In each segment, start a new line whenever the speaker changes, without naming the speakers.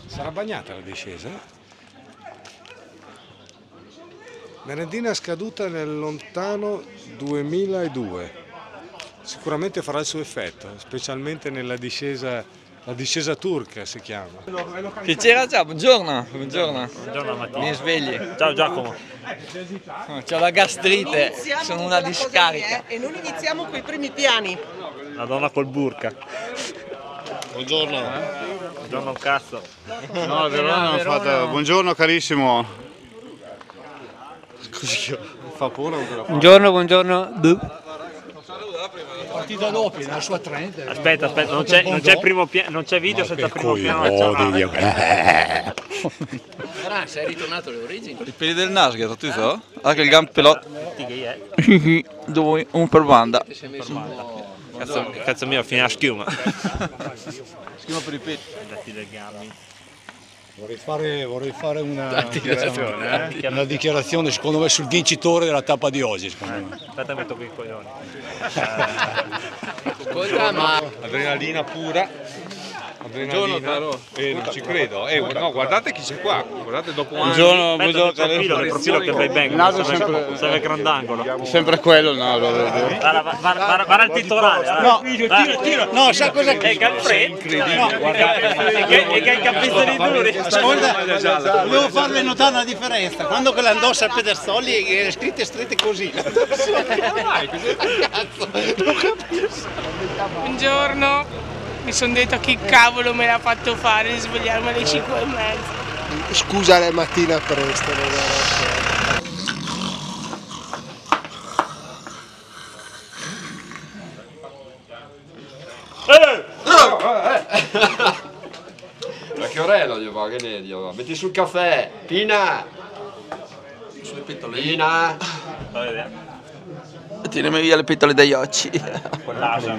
Sarà bagnata la discesa? Merendina scaduta nel lontano 2002. Sicuramente farà il suo effetto, specialmente nella discesa, la discesa turca si chiama.
Piacere, ciao, buongiorno. Buongiorno
Mattia.
Mi svegli.
Ciao Giacomo.
C'ho la gastrite, sono una discarica.
E non iniziamo coi primi piani.
La donna col burka.
Buongiorno.
Buongiorno un cazzo.
No, a Verona hanno fatto... Buongiorno carissimo. Così fa pure ancora.
Buongiorno.
Partita dopo, nella sua 30.
Aspetta, non c'è primo piano, non c'è video senza primo piano.
Sei ritornato alle origini.
I peli del naso, che tu so? Anche il gampelotto. Dove un per banda.
Cazzo mio, fino alla schiuma.
Schiuma per i peli.
Dati le gambe.
Vorrei fare una dichiarazione secondo me sul vincitore della tappa di oggi.
Aspetta, metto qui i coglioni.
Ascolta, ma
Adrenalina pura.
Buongiorno caro.
Non ci credo. No, guardate chi c'è qua. Guardate dopo un anno.
Buongiorno
Il profilo che vai ben.
naso sempre-
serve grandangolo.
Sempre quello il naso.
Va al titolare.
no, no, sa cosa
E Galfred. E che è il campista di duri.
Ascolta, devo farle notare una differenza. Quando quella indossa il Pedersoli è scritte strette così.
Buongiorno, mi sono detto chi cavolo me l'ha fatto fare di svegliarmi alle 5:30.
Scusa la mattina presto,
Ma che orello gli va, che ne dio? Metti sul caffè, Pina! Pina!
Tirami via le pentole dagli occhi.
Con l'asa.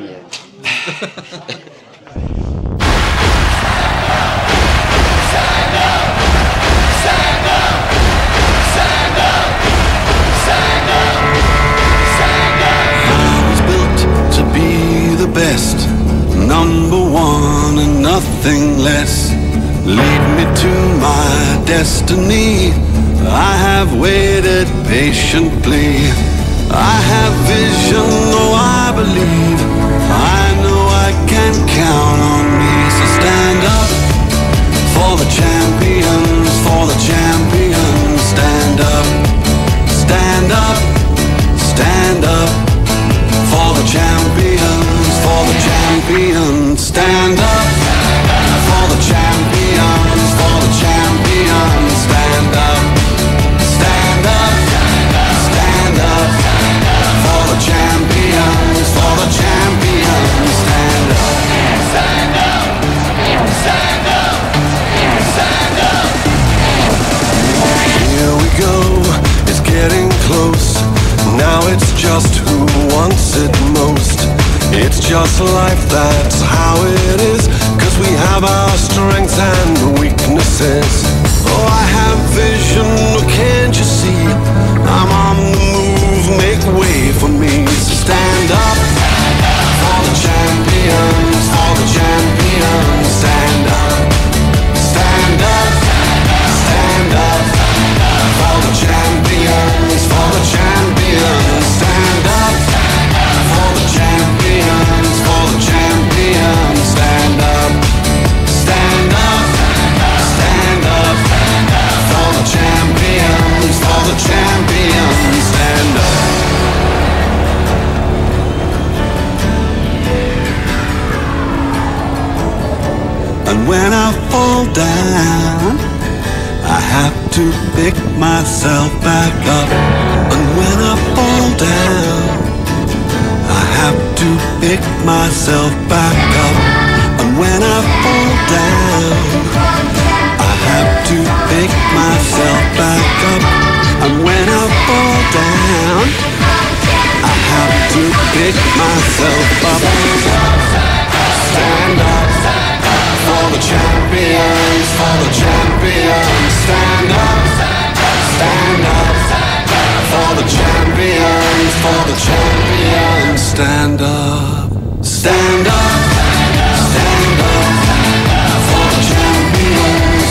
Best, number one and nothing less. Lead me to my destiny. I have waited patiently. I have vision, though I believe. I know I can count on me. So stand up for the champions, for the champions. Stand up, stand up, stand up for the champions, for the champions. Stand up for the champions, for the champions. Stand up, stand up, stand up for the champions, for the champions. Stand up, stand up, stand up, stand up. Here we go, it's getting close. Now it's just who wants it most. It's just life, that's how it is. 'Cause we have our strengths and weaknesses. Oh, I have vision, can't you see? I'm on the move, make way for me. So stand up for the champions, for the champions. Stand up, stand up, stand up for the champions, for the champions. Stand up for the champions, for the champions. Stand up, stand up, stand up for the champions, for the champions. Stand up. And when I fall down, I have to pick myself back up. And when I fall down, I have to pick myself back up. And when I fall down, I have to pick myself back up. And when I fall down, I have to pick myself up. Stand up for the champions, for the champions. Stand up, stand up for the champions, for the champions. Stand up, stand up, stand up for the champions,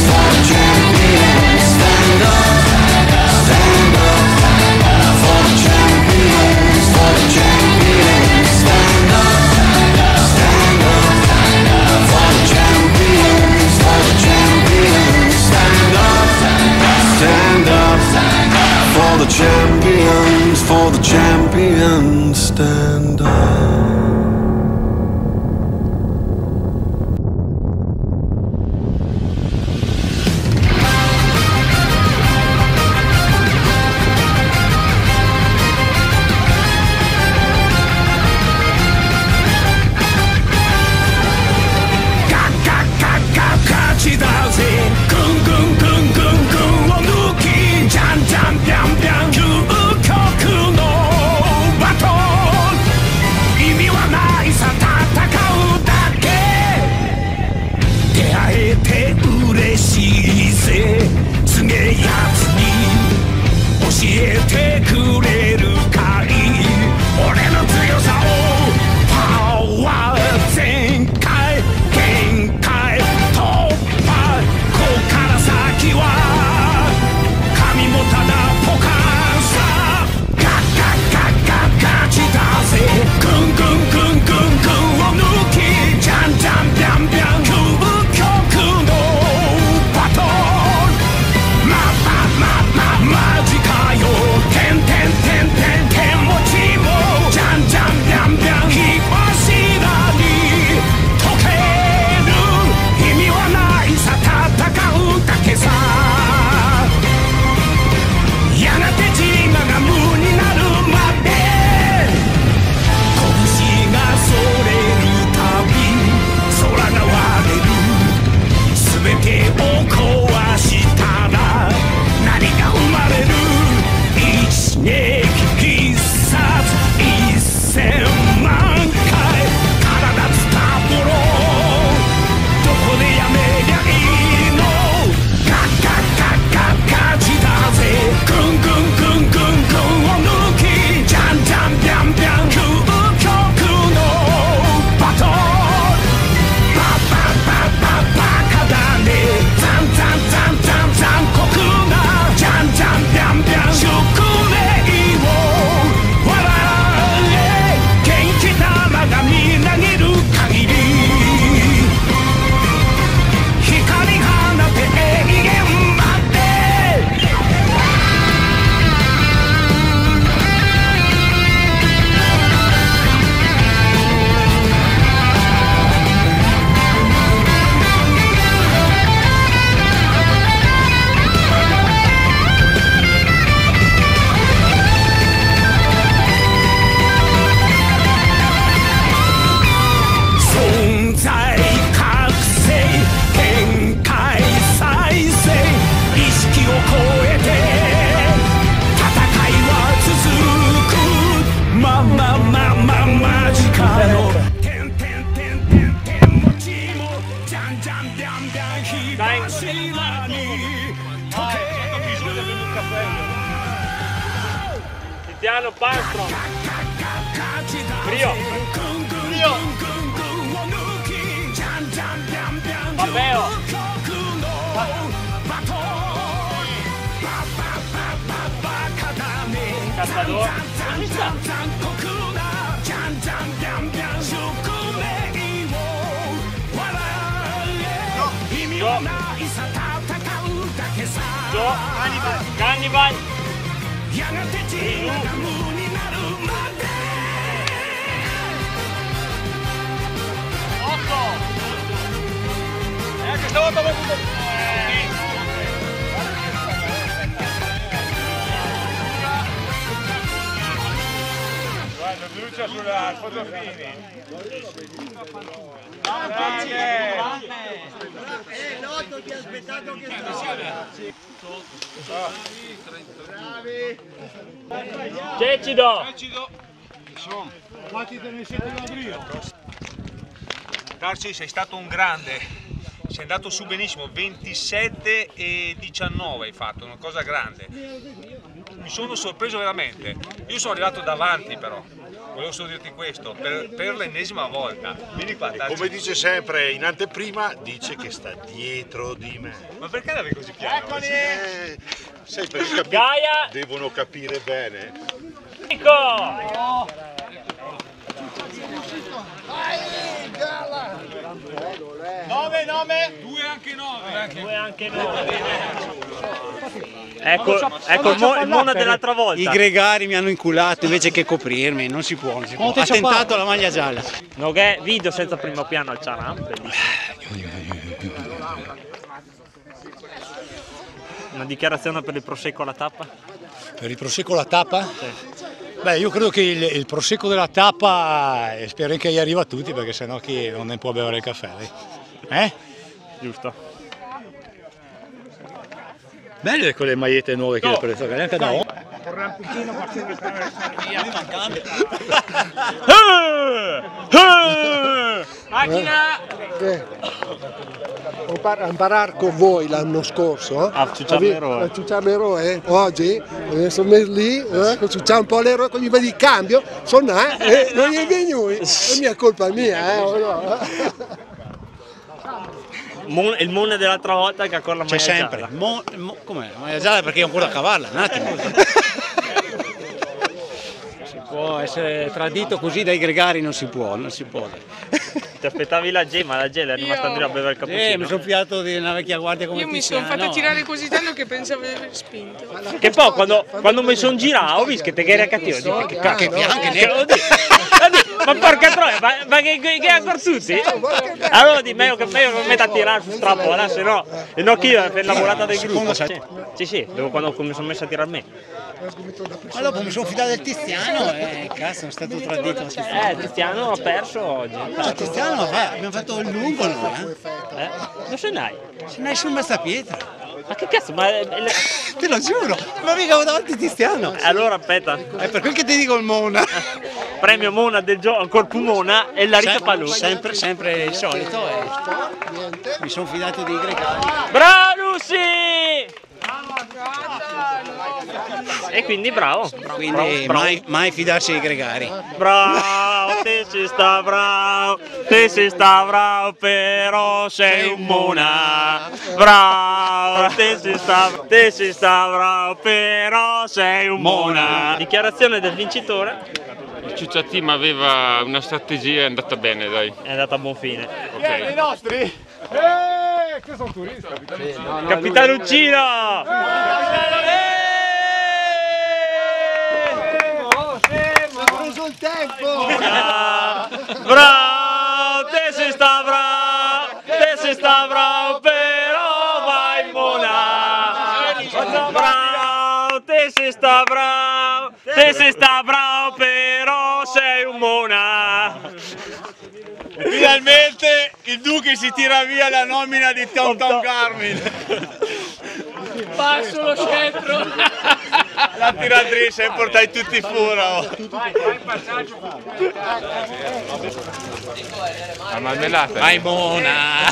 stand up.
Tiziano Palstrom. Brio. Fabeo. Cazador. Cannibal.
Guarda, Lucia sulla Fotofini.
L'otto ti ha aspettato che
Cecido.
Darci, sei stato un grande, sei andato su benissimo, 27 e 19 hai fatto, una cosa grande. Mi sono sorpreso veramente, io sono arrivato davanti però, volevo solo dirti questo, per l'ennesima volta. Vieni qua, Darci.
Come dice sempre in anteprima, dice che sta dietro di me.
Ma perché l'avevi così piano?
Sai, per
Gaia!
Devono capire bene.
Nico!
Nove, 2 anche 9.
2 anche 9. Ecco il Mona dell'altra volta.
I gregari mi hanno inculato invece che coprirmi, non si può. Ha tentato la maglia gialla.
Noghe, video senza primo piano al Ciaran, bellissimo. Una dichiarazione per il Prosecco alla tappa?
Per il Prosecco alla tappa?
Sì.
Beh, io credo che il Prosecco della tappa spero che gli arriva a tutti, perché sennò chi non ne può bere il caffè.
Giusto.
Belle quelle magliette nuove che ho preso, neanche da
Macchina!
A imparare con voi l'anno scorso
a
ciucciare l'eroe. Oggi sono messo lì, ciucciare un po' l'eroe, con gli vedi il cambio, sono non gli viene lui, è mia colpa mia.
Il Mona dell'altra volta che ancora la maglia
c'è sempre.
gialla.
Com'è? La maglia gialla perché è ancora a cavarla, un attimo. Si può essere tradito così dai gregari, non si può.
Ti aspettavi la G, ma la G è rimasta a bere il cappuccino.
Mi sono fiato di una vecchia guardia come
Io mi sono fatta tirare così tanto che pensavo di aver spinto.
Che poi quando mi sono girato ho visto che te era cattivo, dico che cacchio, ma porca troia, ma che ancora tutti? Allora di meglio che mi metto a tirare su strappo, se no che io per la volata del gruppo. Sì, quando mi sono messo a tirare me.
Ma dopo mi sono fidato del Tiziano e cazzo, sono stato tradito.
Tiziano ha perso oggi.
Tiziano abbiamo fatto il lungo noi.
Dove ce n'hai?
Ce n'hai su Messa Pietra.
Ma che cazzo, ma...
Te lo giuro, ma mica davanti a Tiziano.
Allora aspetta.
È per quel che ti dico il Mona.
Premio Mona del gioco, ancora più Mona e la Rita Palù.
Sempre il solito. Mi sono fidato dei gregari.
Bravo Lucy! E quindi bravo.
Quindi mai fidarsi dei gregari.
Bravo, te si sta bravo, però sei un Mona. Bravo, te si sta bravo, però sei un Mona. Dichiarazione del vincitore.
Il Ciuccia Team aveva una strategia e è andata bene, dai.
È andata a buon fine.
Ok.
I nostri?
Che sono turisti,
Capitanuccino!
Ha preso il tempo!
Bravo, te si sta bravo, però vai Mona! Bravo, te si sta bravo, però sei un Mona!
Finalmente il Duque si tira via la nomina di Tom Garmin.
Passo lo scettro.
La tiratrice e portai tutti fuori.
La marmellata.
Vai Mona.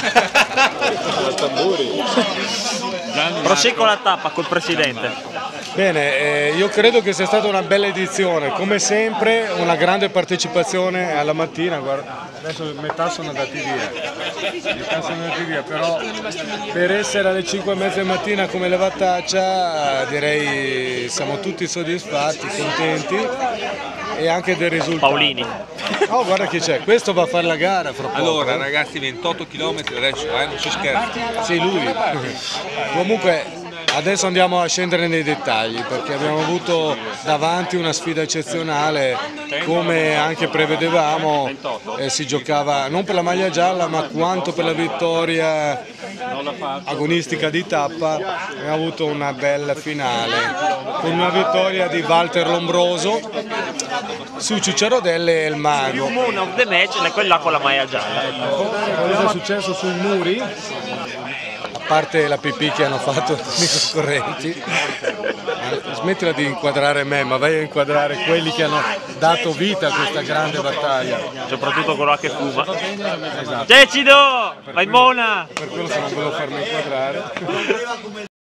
Prosecco la tappa col presidente.
Bene, io credo che sia stata una bella edizione, come sempre una grande partecipazione alla mattina, guarda, adesso metà sono andati via, però per essere alle 5:30 del mattina come levataccia direi siamo tutti soddisfatti, contenti e anche del risultato.
Paolini.
Oh, guarda chi c'è, questo va a fare la gara fra poco.
Allora ragazzi, 28 km adesso, non si scherza.
Sì, lui. Comunque adesso andiamo a scendere nei dettagli perché abbiamo avuto davanti una sfida eccezionale, come anche prevedevamo, si giocava non per la maglia gialla ma quanto per la vittoria agonistica di tappa. Abbiamo avuto una bella finale con una vittoria di Walter Lombroso su Ciucciarodelle e il Mago.
Mona of the match è quella con la maglia gialla.
Cosa è successo sui muri? A parte la pipì che hanno fatto i concorrenti, smettila di inquadrare me, ma vai a inquadrare quelli che hanno dato vita a questa grande battaglia.
Soprattutto coloro che fuma.
Esatto.
Decido! Vai Mona!
Per quello se non volevo farmi inquadrare.